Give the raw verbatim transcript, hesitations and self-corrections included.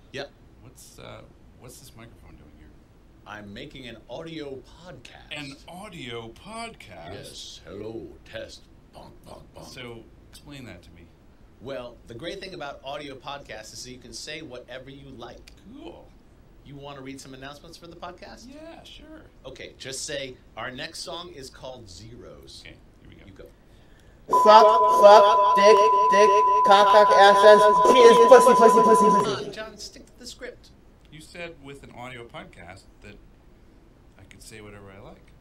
Yep. What's uh, what's this microphone doing here? I'm making an audio podcast. An audio podcast? Yes. Hello, test. Bonk, bonk, bonk. So, explain that to me. Well, the great thing about audio podcasts is that you can say whatever you like. Cool. You want to read some announcements for the podcast? Yeah, sure. Okay, just say, our next song is called Zeros. Okay, here we go. You go. Fuck, fuck, dick, dick, cock, cock, ass, ass, penis, pussy, pussy, pussy, Come pussy. on, John, stick to the script. You said with an audio podcast that I could say whatever I like.